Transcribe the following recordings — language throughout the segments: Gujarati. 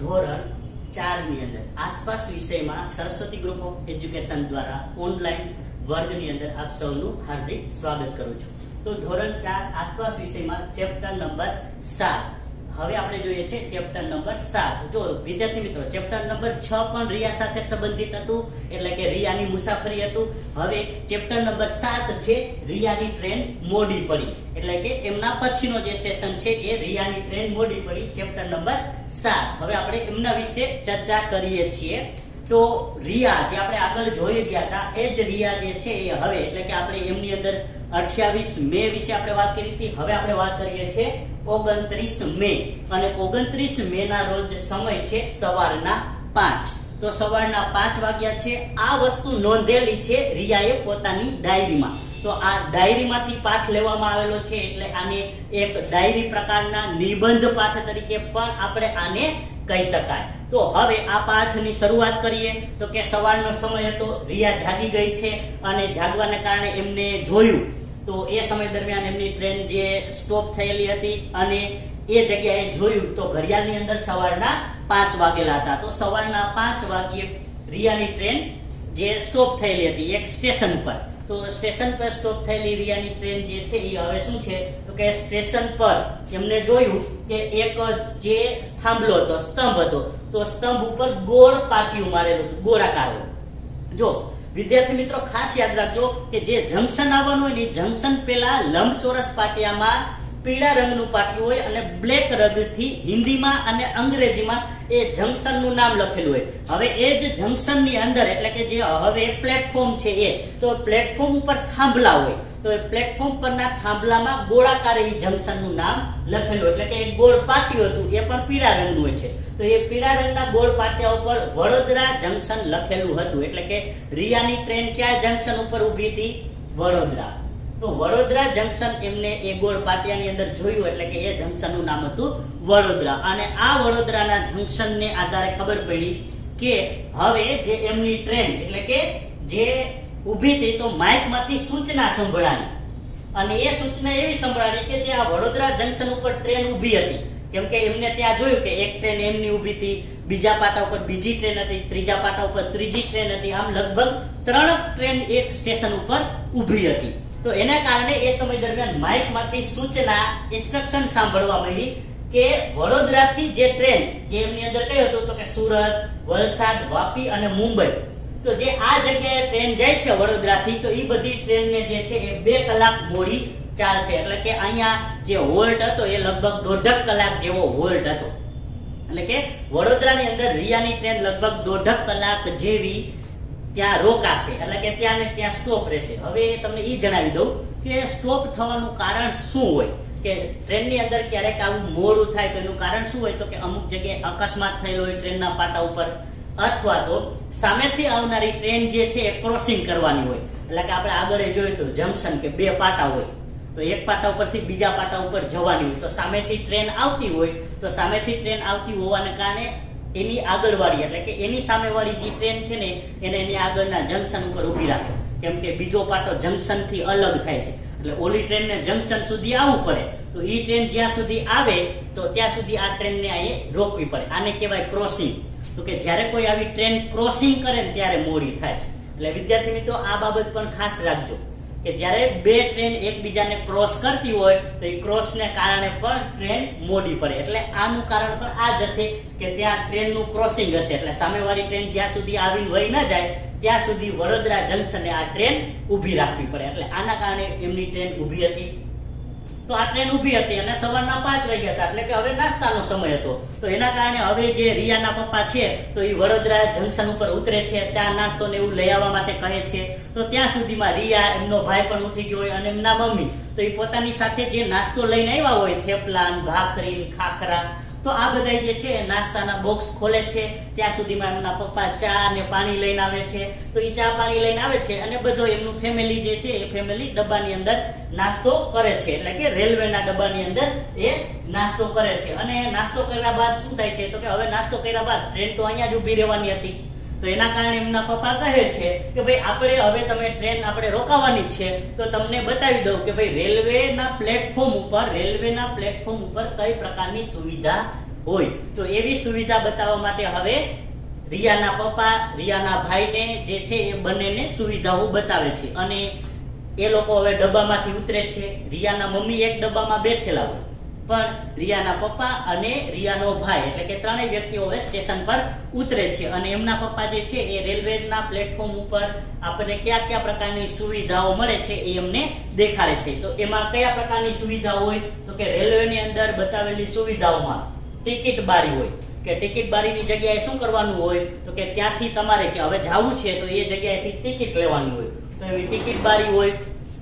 ધોરણ 4 ની અંદર આસપાસ વિષયમાં સરસ્વતી ગ્રુપ ઓફ એજ્યુકેશન દ્વારા ઓનલાઈન વર્ગની અંદર આપ સૌનું હાર્દિક સ્વાગત કરું છું। તો ધોરણ 4 આસપાસ વિષયમાં ચેપ્ટર નંબર 7 હવે આપણે જોઈએ છે ચેપ્ટર નંબર 7। જો વિદ્યાર્થી મિત્રો ચેપ્ટર નંબર 6 પણ રિયા સાથે સંબંધિત હતું, એટલે કે રિયાની મુસાફરી હતું। હવે ચેપ્ટર નંબર 7 છે રિયાની ટ્રેન મોડી પડી, એટલે કે એમના પછીનો જે સેશન છે એ રિયાની ટ્રેન મોડી પડી, ચેપ્ટર નંબર 7। હવે આપણે એમના વિશે ચર્ચા કરીએ છીએ। તો રિયા જે આપણે આગળ જોઈ ગયા હતા એ જ રિયા જે છે એ હવે એટલે કે આપણે એમની અંદર 28 મે વિશે આપણે વાત કરી હતી। હવે આપણે વાત કરીએ છીએ 29 મે, અને 29 મે ના રોજ સમય છે સવારના 5। તો સવારના 5 વાગ્યા છે। આ વસ્તુ નોંધેલી છે રિયાએ પોતાની ડાયરીમાં। તો આ ડાયરીમાંથી પાઠ લેવામાં આવેલો છે, એટલે આને એક ડાયરી પ્રકારના નિબંધ પાઠ તરીકે પણ આપણે આને કહી શકાય। તો હવે આ પાઠની શરૂઆત કરીએ તો કે સવારનો સમય હતો, રિયા જાગી ગઈ છે અને જાગવાને કારણે એમને જોયું તો એ સમય દરમિયાન એમની ટ્રેન જે સ્ટોપ થયેલી હતી અને એ જગ્યાએ જોયું તો ઘડિયાળની અંદર સવારના 5 વાગેલા હતા। તો સવારના 5 વાગ્યે રિયાની ટ્રેન જે સ્ટોપ થયેલી હતી એક સ્ટેશન પર, તો સ્ટેશન પર સ્ટોપ થયેલી રિયાની ટ્રેન જે છે એ હવે શું છે તો કે સ્ટેશન પર એમને જોયું કે એક જે થાંભલો હતો, સ્તંભ હતો, તો સ્તંભ ઉપર ગોળ પાટિયું મારેલું હતું, ગોળાકાર। જો વિદ્યાર્થી મિત્રો ખાસ યાદ રાખજો કે જે જંકશન આવવાનું હોય ને જંકશન પેલા લંબચોરસ પાટિયામાં પીળા રંગનું પાટિયું હોય અને બ્લેક રંગથી હિન્દીમાં અને અંગ્રેજીમાં એ જંકશનનું નામ લખેલું હોય। હવે એ જ જંકશનની અંદર એટલે કે જે હવે પ્લેટફોર્મ છે એ, તો પ્લેટફોર્મ ઉપર થાંભલા હોય, તો એ પ્લેટફોર્મ પરના થાંભલામાં ગોળાકારે એ જંકશનનું નામ લખેલું, એટલે કે એક ગોળ પાટિયું હતું એ પણ પીળા રંગનું હોય છે। તો એ પીળા રંગના ગોળ પાટિયા ઉપર વડોદરા જંકશન લખેલું હતું, એટલે કે રિયાની ટ્રેન ક્યાં જંકશન ઉપર ઊભી હતી? વડોદરા। તો વડોદરા જંકશન એમને એ ગોળ પાટિયાની અંદર જોયું, એટલે કે એ જંકશનનું નામ હતું વડોદરા। અને આ વડોદરાના જંકશનને આધારે ખબર પડી કે હવે જે એમની ટ્રેન એટલે કે જે ઊભી હતી તો માઇકમાંથી સૂચના સંભળાણી, અને એ સૂચના એવી સંભળાણી કે જે આ વડોદરા જંકશન ઉપર ટ્રેન ઊભી હતી, કેમ કે એમને ત્યાં જોયું કે એક ટ્રેન એમની ઊભી હતી, બીજા પાટા ઉપર બીજી ટ્રેન હતી, ત્રીજા પાટા ઉપર ત્રીજી ટ્રેન હતી, આમ લગભગ 3 ટ્રેન એક સ્ટેશન ઉપર ઊભી હતી। તો એના કારણે એ સમય દરમિયાન માઇકમાંથી સૂચના ઇન્સ્ટ્રક્શન સાંભળવા મળી કે વડોદરાથી જે ટ્રેન જે એમની અંદર કઈ હતું તો કે સુરત, વલસાડ, વાપી અને મુંબઈ, તો જે આ જગ્યાએ ટ્રેન જાય છે વડોદરાથી, તો એ બધી ટ્રેનને જે છે એ 2 કલાક મોડી ચાલશે, એટલે કે અહીંયા જે હોલ્ટ હતો એ લગભગ 1.5 કલાક જેવો હોલ્ટ હતો, એટલે કે વડોદરાની અંદર રિયાની ટ્રેન લગભગ 1.5 કલાક જેવી ત્યાં રોકાશે, એટલે કે ત્યાં ને ત્યાં સ્ટોપ રહેશે। હવે તમને એ જણાવી દઉં કે સ્ટોપ થવાનું કારણ શું હોય, કે ટ્રેનની અંદર ક્યારેક આવું મોડું થાય તો એનું કારણ શું હોય, તો કે અમુક જગ્યાએ અકસ્માત થયેલો હોય ટ્રેનના પાટા ઉપર, અથવા તો સામેથી આવનારી ટ્રેન જે છે એ ક્રોસિંગ કરવાની હોય, એટલે કે આપણે આગળ જોયું તો જંકશન કે 2 પાટા હોય, તો એક પાટા ઉપરથી બીજા પાટા ઉપર જવાની હોય, તો સામેથી ટ્રેન આવતી હોય, તો સામેથી ટ્રેન આવતી હોવાને કારણે એની આગળવાળી એટલે કે એની સામેવાળી જે ટ્રેન છે ને એને એની આગળના જંકશન ઉપર ઊભી રાખે, કેમ કે બીજો પાટો જંકશન થી અલગ થાય છે, એટલે ઓલી ટ્રેનને જંકશન સુધી આવવું પડે, તો ઈ ટ્રેન જ્યાં સુધી આવે તો ત્યાં સુધી આ ટ્રેનને અહીં રોકવી પડે, આને કહેવાય ક્રોસિંગ। તો કે જ્યારે કોઈ આવી ટ્રેન ક્રોસિંગ કરે ને ત્યારે મોડી થાય, એટલે વિદ્યાર્થી મિત્રો આ બાબત પણ ખાસ રાખજો કે જ્યારે 2 ટ્રેન એકબીજાને ક્રોસ કરતી હોય તો એ ક્રોસને કારણે પણ ટ્રેન મોડી પડે, એટલે આનું કારણ પણ આ જ હશે કે ત્યાં ટ્રેનનું ક્રોસિંગ હશે, એટલે સામેવાળી ટ્રેન જ્યાં સુધી આવીને વહી ન જાય ત્યાં સુધી વડોદરા જંકશને આ ટ્રેન ઊભી રાખવી પડે, એટલે આના કારણે એમની ટ્રેન ઊભી હતી। તો આ ટ્રેન ઊભી હતી અને સવારના 5 વાગ્યા હતા, એટલે કે હવે નાસ્તાનો સમય હતો, તો એના કારણે હવે જે રિયાના પપ્પા છે તો એ વડોદરા જંકશન ઉપર ઉતરે છે, ચા નાસ્તો ને એવું લઈ આવવા માટે કહે છે, તો ત્યાં સુધીમાં રિયા, એમનો ભાઈ પણ ઉઠી ગયો હોય અને એમના મમ્મી, તો એ પોતાની સાથે જે નાસ્તો લઈને આવ્યા હોય થેપલા, ભાખરી, ખાખરા, તો આ બધા જે છે નાસ્તાના બોક્સ ખોલે છે, ત્યાં સુધીમાં એમના પપ્પા ચા અને પાણી લઈને આવે છે, તો એ ચા પાણી લઈને આવે છે અને બધો એમનું ફેમિલી જે છે એ ફેમિલી ડબ્બાની અંદર નાસ્તો કરે છે, એટલે કે રેલવેના ડબ્બાની અંદર એ નાસ્તો કરે છે। અને નાસ્તો કર્યા બાદ શું થાય છે તો કે હવે નાસ્તો કર્યા બાદ ટ્રેન તો અહીંયા જ ઊભી રહેવાની હતી, તો એના કારણે એમના પપ્પા કહે છે કે ભાઈ આપણે હવે તમે ટ્રેન આપણે રોકાવાની છે તો તમને બતાવી દઉં કે ભાઈ રેલવેના પ્લેટફોર્મ ઉપર કઈ પ્રકારની સુવિધા હોય. તો એવી સુવિધા બતાવવા માટે હવે રિયાના પપ્પા રિયાના ભાઈને જે છે એ બંનેને સુવિધાઓ બતાવે છે અને એ લોકો હવે ડબ્બામાંથી ઉતરે છે. રિયાના મમ્મી એક ડબ્બામાં બેઠેલા હોય, પણ રિયાના પપ્પા અને રિયાનો ભાઈ એટલે કે ત્રણેય વ્યક્તિઓ હવે સ્ટેશન પર ઉતરે છે અને એમના પપ્પા જે છે એ રેલવેના પ્લેટફોર્મ ઉપર આપણને કયા કયા પ્રકારની સુવિધાઓ મળે છે એ એમને દેખાડે છે. તો એમાં કયા પ્રકારની સુવિધાઓ હોય તો કે રેલવેની અંદર બતાવેલી સુવિધાઓમાં ટિકિટ બારી હોય કે ટિકિટ બારીની જગ્યાએ શું કરવાનું હોય તો કે ત્યાંથી તમારે કે હવે જવું છે તો એ જગ્યાએથી ટિકિટ લેવાની હોય. તો એવી ટિકિટ બારી હોય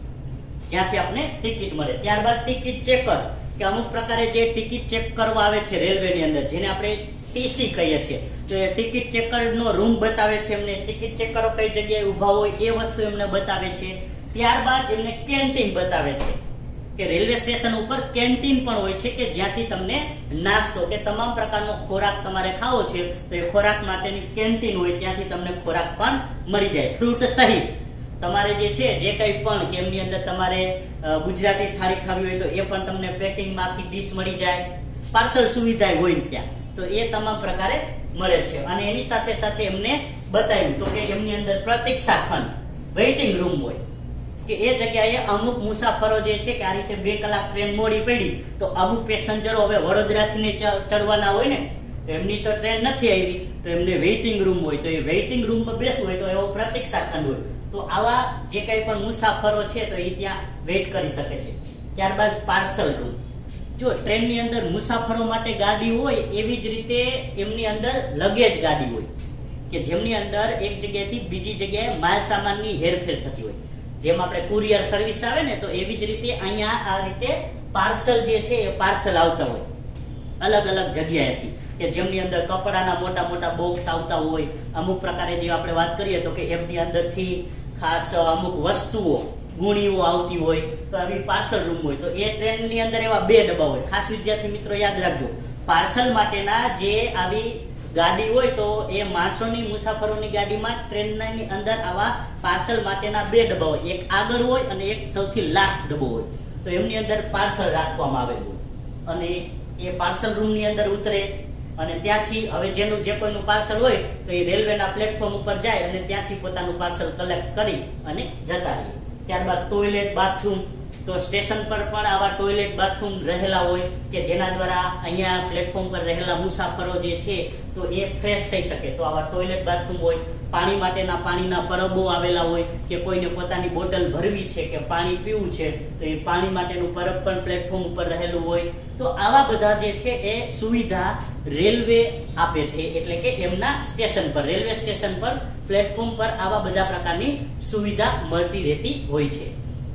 જ્યાંથી આપણે ટિકિટ મળે. ત્યારબાદ ટિકિટ ચેકર કે અમુક પ્રકારે જે ટિકિટ ચેક કરવા આવે છે રેલવેની અંદર જેને આપણે ટીસી કહીએ છીએ, તો એ ટિકિટ ચેકરનો રૂમ બતાવે છે એમને. ટિકિટ ચેકરો કઈ જગ્યાએ ઊભા હોય એ વસ્તુ એમને બતાવે છે. ત્યારબાદ એમને કેન્ટીન બતાવે છે કે રેલવે સ્ટેશન ઉપર કેન્ટીન પણ હોય છે કે જ્યાંથી તમને નાસ્તો કે તમામ પ્રકારનો ખોરાક તમારે ખાવો છે તો એ ખોરાક માટેની કેન્ટીન હોય, ત્યાંથી તમને ખોરાક પણ મળી જાય ફ્રૂટ સહિત. તમારે જે છે જે કંઈ પણ કે એમની અંદર તમારે ગુજરાતી થાળી ખાવી હોય તો એ પણ તમને પેકિંગમાં આખી ડીશ મળી જાય. પાર્સલ સુવિધા હોય ત્યાં, તો એ તમામ પ્રકારે મળે છે. અને એની સાથે સાથે એમને બતાવ્યું તો કે એમની અંદર પ્રતીક્ષા ખંડ વેઇટિંગ રૂમ હોય કે એ જગ્યાએ અમુક મુસાફરો જે છે કે આ રીતે 2 કલાક ટ્રેન મોડી પડી તો અમુક પેસેન્જરો હવે વડોદરાથી ચડવાના હોય ને, તો એમની તો ટ્રેન નથી આવી તો એમને વેઇટિંગ રૂમ હોય. તો એ વેઇટિંગ રૂમ પર બેસવું હોય તો એવો પ્રતીક્ષા ખંડ હોય. તો આવા જે કંઈ પણ મુસાફરો છે તો એ ત્યાં વેઇટ કરી શકે છે. ત્યારબાદ પાર્સલ રૂમ. જો ટ્રેનની અંદર મુસાફરો માટે ગાડી હોય એવી જ રીતે એમની અંદર લગેજ ગાડી હોય કે જેમની અંદર એક જગ્યાએથી બીજી જગ્યાએ માલ સામાનની હેરફેર થતી હોય. જેમ આપણે કુરિયર સર્વિસ આવે ને તો એવી જ રીતે અહીંયા આ રીતે પાર્સલ જે છે એ પાર્સલ આવતા હોય અલગ અલગ જગ્યાએથી કે જેમની અંદર કપડાના મોટા મોટા બોક્સ આવતા હોય. અમુક પ્રકારે જે આપણે વાત કરીએ તો કે એમની અંદરથી ખાસ અમુક વસ્તુઓ ગુણીઓ આવતી હોય તો આવી પાર્સલ રૂમ હોય. તો એ ટ્રેનની અંદર એવા 2 ડબ્બા હોય. ખાસ વિદ્યાર્થી મિત્રો યાદ રાખજો, પાર્સલ માટેના જે આવી ગાડી હોય તો એ માણસોની મુસાફરોની ગાડીમાં ટ્રેનની અંદર આવા પાર્સલ માટેના 2 ડબ્બા હોય. એક આગળ હોય અને એક સૌથી લાસ્ટ ડબ્બો હોય. તો એમની અંદર પાર્સલ રાખવામાં આવેલું હોય અને એ પાર્સલ રૂમની અંદર ઉતરે અને ત્યાંથી હવે જેનું જે કોઈનું પાર્સલ હોય તો એ રેલવેના પ્લેટફોર્મ ઉપર જાય અને ત્યાંથી પોતાનું પાર્સલ કલેક્ટ કરી અને જતા રહે. ત્યારબાદ ટોયલેટ બાથરૂમ. તો સ્ટેશન પર પણ આવા ટોયલેટ બાથરૂમ રહેલા હોય કે જેના દ્વારા અહીંયા પ્લેટફોર્મ પર રહેલા મુસાફરો જે છે તો એ ફ્રેશ થઈ શકે. તો આવા ટોયલેટ બાથરૂમ હોય. પાણી માટેના પાણીના પરબો આવેલા હોય કે કોઈને પોતાની બોટલ ભરવી છે કે પાણી પીવું છે તો એ પાણી માટેનું પરબ પણ પ્લેટફોર્મ ઉપર રહેલું હોય. તો આવા બધા જે છે એ સુવિધા રેલવે આપે છે એટલે કે એમના સ્ટેશન પર રેલવે સ્ટેશન પર પ્લેટફોર્મ પર આવા બધા પ્રકારની સુવિધા મળતી રહેતી હોય છે.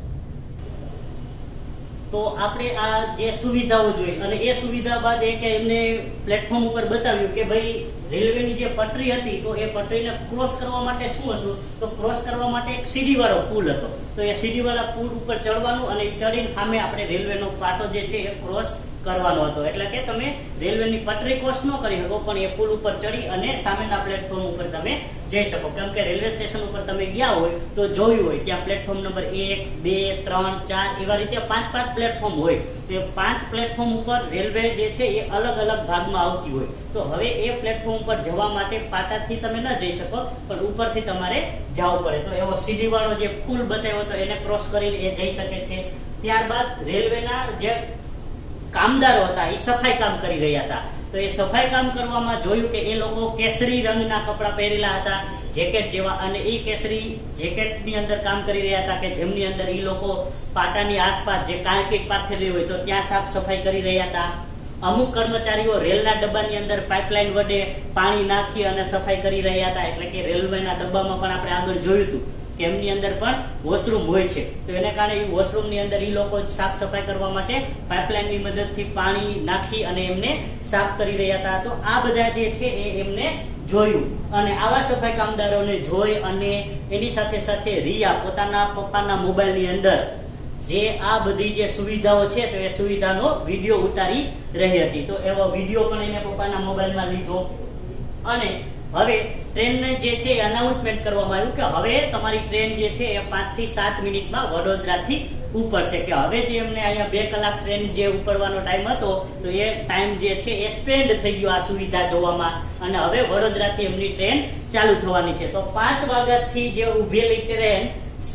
તો આપણે આ જે સુવિધાઓ જોઈ અને એ સુવિધા બાદ એ કે એમને પ્લેટફોર્મ ઉપર બતાવ્યું કે ભાઈ રેલવેની જે પટરી હતી તો એ પટરીને ક્રોસ કરવા માટે શું હતું તો ક્રોસ કરવા માટે એક સીડી વાળો પુલ હતો. તો એ સીડી વાળા પુલ ઉપર ચડવાનું અને ચડીને સામે આપણે રેલવેનો પાટો જે છે એ ક્રોસ કરવાનો હતો. એટલે કે તમે રેલવેની પટરી ક્રોસ ન કરી શકો પણ એ પુલ ઉપર ચડી અને સામેના પ્લેટફોર્મ ઉપર તમે જઈ શકો. કેમ કે રેલવે સ્ટેશન ઉપર તમે ગયા હોય તો જોયું હોય ત્યાં પ્લેટફોર્મ નંબર 1, 2, 3, 4 એવા રીતે 5 પ્લેટફોર્મ હોય. તો એ 5 પ્લેટફોર્મ ઉપર રેલવે જે છે એ અલગ અલગ ભાગમાં આવતી હોય. તો હવે એ પ્લેટફોર્મ ઉપર જવા માટે પાટાથી તમે ન જઈ શકો પણ ઉપરથી તમારે જવું પડે. તો એવો સીડી વાળો જે પુલ બતાવ્યો તો એને ક્રોસ કરીને એ જઈ શકે છે. ત્યારબાદ રેલવેના જે કામદારો હતા એ સફાઈ કામ કરી રહ્યા હતા. તો એ સફાઈ કામ કરવામાં જોયું કે એ લોકો કેસરી રંગના કપડા પહેરેલા હતા જેકેટ જેવા અને એ કેસરી જેકેટની અંદર કામ કરી રહ્યા હતા કે જેમની અંદર એ લોકો પાટાની આસપાસ જે કાંઈક પાથરેલી હોય તો ત્યાં સાફ સફાઈ કરી રહ્યા હતા. અમુક કર્મચારીઓ રેલના ડબ્બાની અંદર પાઇપલાઇન વડે પાણી નાખી અને સફાઈ કરી રહ્યા હતા. એટલે કે રેલવેના ડબ્બામાં પણ આપણે આગળ જોયું હતું કે એમની અંદર પણ વોશરૂમ હોય છે. તો એને કારણે એ વોશરૂમની અંદર એ લોકો સાફ સફાઈ કરવા માટે પાઇપલાઇનની મદદથી પાણી નાખી અને એમને સાફ કરી રહ્યા હતા. તો આ બધા જે છે એ એમને જોયું અને આવા સફાઈ કામદારોને જોઈ અને એની સાથે સાથે રિયા પોતાના પપ્પાના મોબાઈલની અંદર જે આ બધી જે સુવિધાઓ છે તો એ સુવિધાનો વિડીયો ઉતારી રહી હતી. તો એવો વિડીયો પણ એને પપ્પાના મોબાઈલમાં લીધો અને હવે ટ્રેનને જે છે એ અનાઉન્સમેન્ટ કરવામાં આવ્યું કે હવે તમારી ટ્રેન જે છે એ 5 થી 7 મિનિટમાં વડોદરાથી ઉપડશે, કે હવે જે એમને અહીંયા 2 કલાક ટ્રેન જે ઉપડવાનો ટાઈમ હતો તો એ ટાઈમ જે છે એ સ્પેન્ડ થઈ ગયો આ સુવિધા જોવામાં, અને હવે વડોદરાથી એમની ટ્રેન ચાલુ થવાની છે. તો 5 વાગ્યાથી જે ઉભેલી ટ્રેન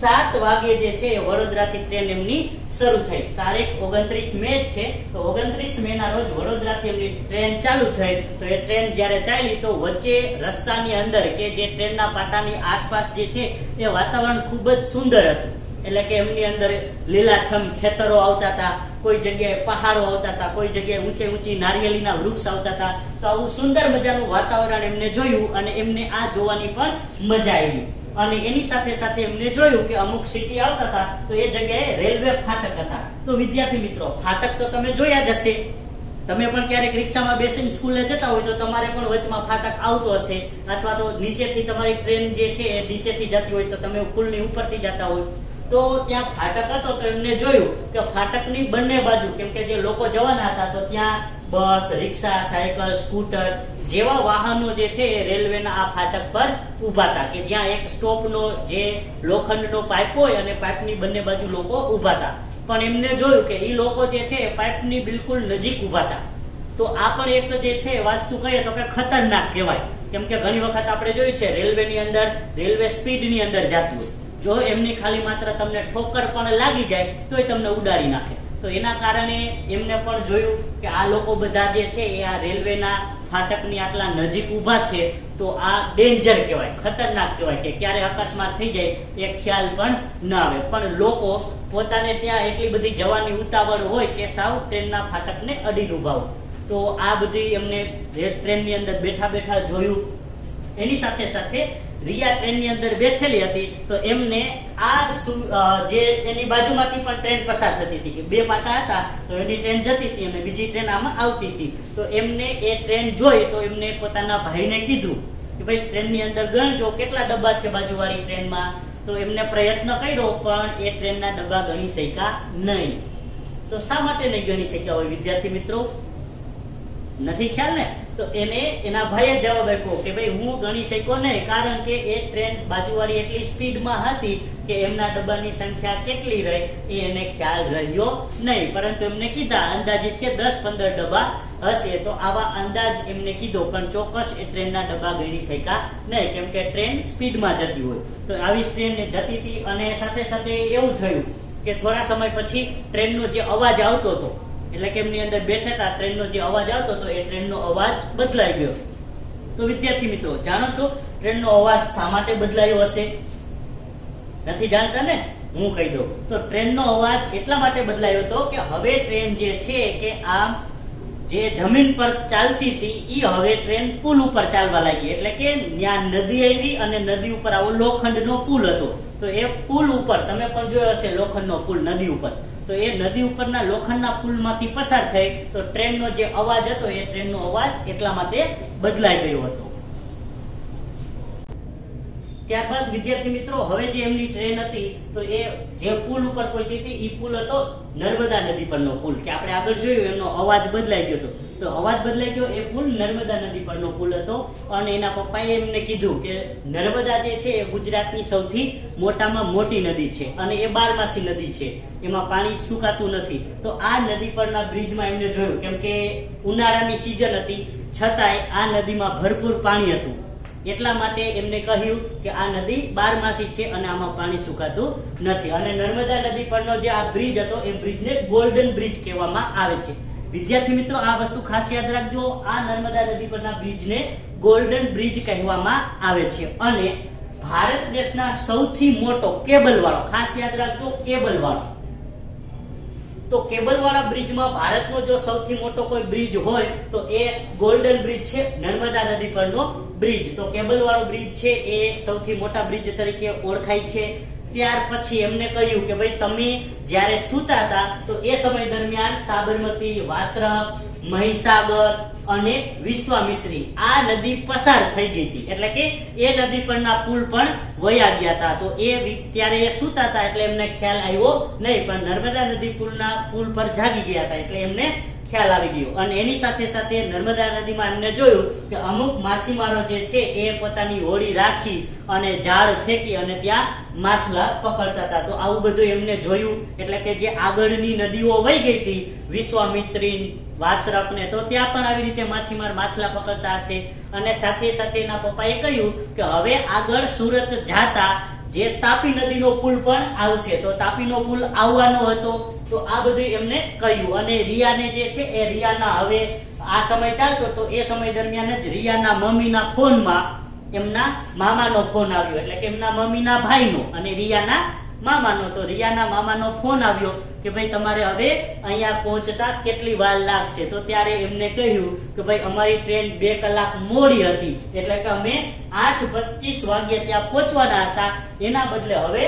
7 વાગે જે છે એ વડોદરાથી ટ્રેન એમની શરૂ થઈ. તારીખ 29 મે છે, તો 29 મે ના રોજ વડોદરાથી એમની ટ્રેન ચાલુ થઈ. તો એ ટ્રેન જ્યારે ચાલી તો વચ્ચે રસ્તાની અંદર કે જે ટ્રેનના પાટાની આસપાસ જે છે એ વાતાવરણ ખૂબ જ સુંદર હતું. એટલે કે એમની અંદર લીલાછમ ખેતરો આવતા હતા, કોઈ જગ્યાએ પહાડો આવતા હતા, કોઈ જગ્યાએ ઊંચી નારિયેળીના વૃક્ષ આવતા હતા. તો આવું સુંદર મજાનું વાતાવરણ એમને જોયું અને એમને આ જોવાની પણ મજા આવી. અને એની સાથે સાથે એમને જોયું કે અમુક સિટી આવતા હતા તો એ જગ્યાએ રેલવે ફાટક હતા. તો વિદ્યાર્થી મિત્રો, ફાટક તો તમે જોયા જ હશે. તમે પણ ક્યારેક રિક્ષામાં બેસીને સ્કૂલે જતા હોય તો તમારે પણ વચમાં ફાટક આવતો હશે, અથવા તો નીચેથી તમારી ટ્રેન જે છે એ નીચેથી જતી હોય તો તમે પુલની ઉપરથી જતા હોય. તો ત્યાં ફાટક હતો તો એમને જોયું કે ફાટકની બંને બાજુ, કેમ કે જે લોકો જવાના હતા તો ત્યાં બસ, રિક્ષા, સાયકલ, સ્કૂટર જેવા વાહનો જે છે એ રેલવેના આ ફાટક પર ઉભા હતા, કે જ્યાં એક સ્ટોપનો જે લોખંડનો પાઇપ હોય અને પાઇપની બંને બાજુ લોકો ઉભા હતા. પણ એમને જોયું કે એ લોકો જે છે એ પાઇપની બિલકુલ નજીક ઉભા હતા. તો આ પણ એક જે છે વાસ્તુ કહીએ તો કે ખતરનાક કહેવાય, કેમ કે ઘણી વખત આપણે જોયું છે રેલવેની અંદર રેલવે સ્પીડની અંદર જતું હોય, જો એમની ખાલી માત્ર તમને ઠોકર પણ લાગી જાય તોય તમને ઉડાડી નાખે. તો એના કારણે એમને પણ જોયું કે આ લોકો બધા જે છે એ આ રેલવેના ફાટકની આટલા નજીક ઊભા છે તો આ ડેન્જર કહેવાય, ખતરનાક કહેવાય, કે ક્યારે અકસ્માત થઈ જાય એ ખ્યાલ પણ ન આવે. પણ લોકો પોતાને ત્યાં એટલી બધી જવાની ઉતાવળ હોય કે સાવ ટ્રેનના ફાટકને અડીને ઊભા હોય. તો આ બધી એમને ટ્રેનની અંદર બેઠા બેઠા જોયું. એની સાથે સાથે રિયા ટ્રેનની અંદર બેઠેલી હતી તો એમને આ જે એની બાજુમાંથી પણ ટ્રેન પસાર થતી હતી, કે 2 પાટા હતા તો એની ટ્રેન જતી હતી અને બીજી ટ્રેન આમાં આવતી હતી. તો એમને એ ટ્રેન જોઈ તો એમને પોતાના ભાઈને કીધું કે ભાઈ ટ્રેનની અંદર ગણજો કેટલા ડબ્બા છે બાજુવાળી ટ્રેનમાં. તો એમને પ્રયત્ન કર્યો પણ એ ટ્રેનના ડબ્બા ગણી શક્યા નહીં. તો શા માટે નહીં ગણી શક્યા હોય વિદ્યાર્થી મિત્રો? નથી ખ્યાલ ને? તો એને એના ભાઈએ જવાબ આપ્યો કે ભાઈ હું ગણી શક્યો નહીં, કારણ કે એ ટ્રેન બાજુવાળી એટલી સ્પીડમાં હતી કે એમના ડબ્બાની સંખ્યા કેટલી રહી એ એને ખ્યાલ રહ્યો નહીં. પરંતુ એમને કીધા અંદાજિત કે 10-15 ડબ્બા હશે. તો આવા અંદાજ એમને કીધો પણ ચોક્કસ એ ટ્રેનના ડબ્બા ગણી શક્યા નહીં, કેમ કે ટ્રેન સ્પીડમાં જતી હોય. તો આવી ટ્રેન જતી હતી અને સાથે સાથે એવું થયું કે થોડા સમય પછી ટ્રેનનો જે અવાજ આવતો હતો, એટલે કે એમની અંદર બેઠા હતા, ટ્રેનનો જે અવાજ આવતો હતો એ ટ્રેનનો અવાજ બદલાઈ ગયો. તો વિદ્યાર્થી મિત્રો, જાણો છો ટ્રેનનો અવાજ શા માટે બદલાયો હશે? નથી જાણતા ને? હું કહી દઉં. તો ટ્રેનનો અવાજ એટલા માટે બદલાયો હતો કે હવે ટ્રેન જે છે કે આમ જે જમીન પર ચાલતી હતી એ હવે ટ્રેન પુલ ઉપર ચાલવા લાગી. એટલે કે ત્યાં નદી આવી અને નદી ઉપર આવો લોખંડનો પુલ હતો. તો એ પુલ ઉપર તમે પણ જોયો હશે લોખંડનો પુલ નદી ઉપર. તો એ નદી ઉપરના લોખંડના પુલમાંથી પસાર થઈ તો ટ્રેનનો જે અવાજ હતો એ ટ્રેનનો અવાજ એટલા માટે બદલાઈ ગયો હતો. ત્યારબાદ વિદ્યાર્થી મિત્રો, હવે જે એમની ટ્રેન હતી તો એ જે પુલ ઉપર પહોંચી હતી એ પુલ હતો નર્મદા નદી પરનો પુલ, કે આપણે આગળ જોયું એમનો અવાજ બદલાઈ ગયો હતો. તો અવાજ બદલાઈ ગયો, એ પુલ નર્મદા નદી પરનો પુલ હતો. અને એના પપ્પાએ એમને કીધું કે નર્મદા જે છે એ ગુજરાતની સૌથી મોટામાં મોટી નદી છે અને એ 12માસી નદી છે, એમાં પાણી સુકાતું નથી. તો આ નદી પરના બ્રિજમાં એમને જોયું, કેમ કે ઉનાળાની સિઝન હતી છતાંય આ નદીમાં ભરપૂર પાણી હતું. એટલા માટે એમને કહ્યું કે આ નદી 12માસી છે અને આમાં પાણી સુકાતું નથી. અને નર્મદા નદી પરનો જે આ બ્રિજ હતો એ બ્રિજને ગોલ્ડન બ્રિજ કહેવામાં આવે છે. વિદ્યાર્થી મિત્રો, આ વસ્તુ ખાસ યાદ રાખજો, આ નર્મદા નદી પરના બ્રિજને ગોલ્ડન બ્રિજ કહેવામાં આવે છે. અને ભારત દેશના સૌથી મોટો કેબલ વાળો, ખાસ યાદ રાખજો, કેબલ વાળો. તો કેબલ વાળા બ્રિજમાં ભારતનો જો સૌથી મોટો કોઈ બ્રિજ હોય તો એ ગોલ્ડન બ્રિજ છે, નર્મદા નદી પરનો બ્રિજ. તો કેબલ વાળો બ્રિજ છે એ સૌથી મોટા બ્રિજ તરીકે ઓળખાય છે. ત્યાર પછી એમને કહ્યું કે ભાઈ તમે જ્યારે સૂતા હતા તો એ સમય દરમિયાન સાબરમતી, વાત્રક, મહીસાગર અને વિશ્વામિત્રી આ નદી પસાર થઈ ગઈ હતી. એટલે કે એ નદી પરના પુલ પણ વયા ગયા હતા. તો એ ત્યારે એ સૂતા હતા એટલે એમને ખ્યાલ આવ્યો નહીં, પણ નર્મદા નદી પુલ પર જાગી ગયા હતા એટલે એમને ખ્યાલ આવી ગયો. અને એની સાથે સાથે નર્મદા નદીમાં એમને જોયું કે અમુક માછીમારો જે છે એ પોતાની હોડી રાખી અને જાળ ફેંકી અને ત્યાં માછલા પકડતા હતા. તો આવું બધું એમને જોયું. એટલે કે જે આગળની નદીઓ વહી ગઈ હતી, વિશ્વામિત્રી, વાત્રક ને, તો ત્યાં પણ આવી રીતે માછીમાર માછલા પકડતા હશે. અને સાથે સાથે એના પપ્પાએ કહ્યું કે હવે આગળ સુરત જાતા જે તાપી નદીનો પુલ પણ આવશે, તો તાપીનો પુલ આવવાનો હતો. તો આ બધું એમને કહ્યું. અને રિયાને જે છે એ રિયાના હવે આ સમય ચાલતો તો એ સમય દરમિયાન જ રિયાના મમ્મીના ફોનમાં એમના મામાનો ફોન આવ્યો. એટલે કે એમના મમ્મીના ભાઈનો અને રિયાના મામાનો. તો રિયાના મામાનો ફોન આવ્યો કે ભાઈ તમારે હવે અહીંયા પહોંચતા કેટલી વાર લાગશે. તો ત્યારે એમને કહ્યું કે ભાઈ અમારી ટ્રેન 2 કલાક મોડી હતી, એટલે કે અમે 8:25 વાગ્યે ત્યાં પહોંચવાના હતા, એના બદલે હવે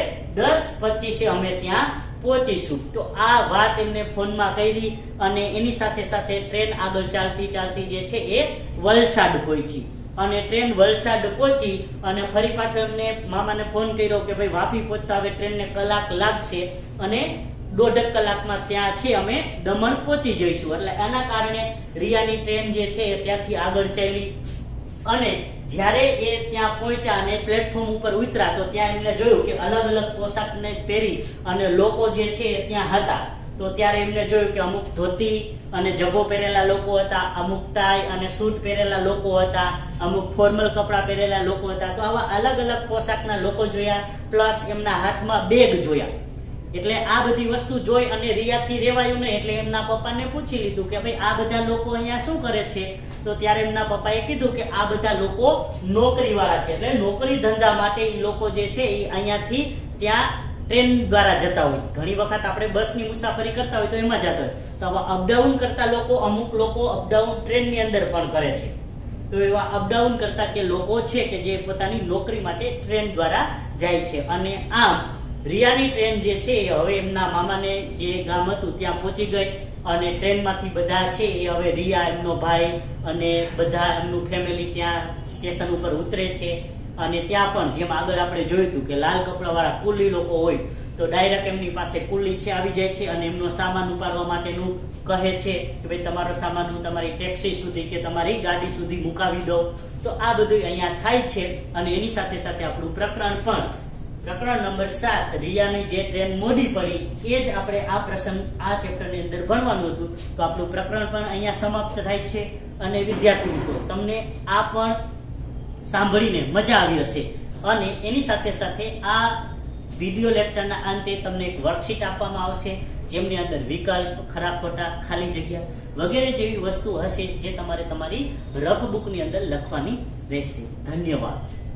10:25 અમે ત્યાં પહોંચીશું. તો આ વાત એમને ફોનમાં કરી. અને એની સાથે સાથે ટ્રેન આગળ ચાલતી ચાલતી જે છે એ વલસાડ પહોંચી. અને ટ્રેન વલસાડ પહોંચી અને ફરી પાછો એમને મામાને ફોન કર્યો કે ભાઈ વાપી પહોંચતા હવે ટ્રેનને કલાક લાગશે અને 1.5 કલાકમાં ત્યાં છે અમે દમણ પહોંચી જઈશું. એટલે આના કારણે રિયાની ટ્રેન જે છે એ ત્યાંથી આગળ ચાલી. અને જ્યારે એ ત્યાં પહોંચ્યા અને પ્લેટફોર્મ ઉપર ઉતર્યા તો ત્યાં એમને જોયું કે અલગ અલગ પોશાકને પહેરી અને લોકો જે છે એ ત્યાં હતા. તો ત્યારે એમને જોયું કે અમુક ધોતી અને જબ્બો પહેરેલા લોકો હતા, અમુક ટાઈ અને સૂટ પહેરેલા લોકો હતા, અમુક ફોર્મલ કપડા પહેરેલા લોકો હતા. તો આવા અલગ અલગ પોશાકના લોકો જોયા, પ્લસ એમના હાથમાં બેગ જોયા. એટલે આ બધી વસ્તુ જોઈ અને રિયાથી રેવાયું નહીં. એટલે એમના પપ્પાને પૂછી લીધું કે ભાઈ આ બધા લોકો અહીંયા શું કરે છે. તો ત્યારે એમના પપ્પાએ કીધું કે આ બધા લોકો નોકરી વાળા છે, એટલે નોકરી ધંધા માટે એ લોકો જે છે એ અહીંયાથી ત્યાં ટ્રેન દ્વારા જતા હોય. ઘણી વખત આપણે બસની મુસાફરી કરતા હોય તો એમાં જતા હોય. તો આવા અપડાઉન કરતા લોકો, અમુક લોકો અપડાઉન ટ્રેનની અંદર પણ કરે છે. તો એવા અપડાઉન કરતા કે લોકો છે કે જે પોતાની નોકરી માટે ટ્રેન દ્વારા જાય છે. અને આમ રિયાની ટ્રેન જે છે એ હવે એમના મામાને જે ગામ હતું ત્યાં પહોંચી ગઈ. અને ટ્રેનમાંથી બધા છે એ હવે રિયા, એમનો ભાઈ અને બધા એમનું ફેમિલી ત્યાં સ્ટેશન ઉપર ઉતરે છે. અને ત્યાં પણ જેમ આગળ આપણે જોયું હતું કે લાલ કપડા વાળા કુલી લોકો હોય તો ડાયરેક્ટ એમની પાસે કુલી છે આવી જાય છે અને એમનો સામાન ઉપાડવા માટેનું કહે છે કે ભાઈ તમારો સામાન હું તમારી ટેક્સી સુધી કે તમારી ગાડી સુધી મુકાવી દઉં. તો આ બધું અહીંયા થાય છે. અને એની સાથે સાથે આપણું પ્રકરણ પણ, પ્રકરણ નંબર 7, રિયાની જે ટ્રેન મોડી પડી, એ જ આપણે આ પ્રસંગ આ ચેપ્ટરની અંદર ભણવાનું હતું. તો આપણું પ્રકરણ પણ અહીંયા સમાપ્ત થાય છે. અને વિદ્યાર્થી મિત્રો, તમને આ પણ સાંભળીને મજા આવી હશે. અને એની સાથે સાથે આ વિડિયો લેક્ચરના અંતે તમને એક વર્કશીટ આપવામાં આવશે, જેમની અંદર વિકલ્પ, ખરા ખોટા, ખાલી જગ્યા વગેરે જેવી વસ્તુ હશે જે તમારે તમારી રફ બુકની અંદર લખવાની રહેશે. ધન્યવાદ.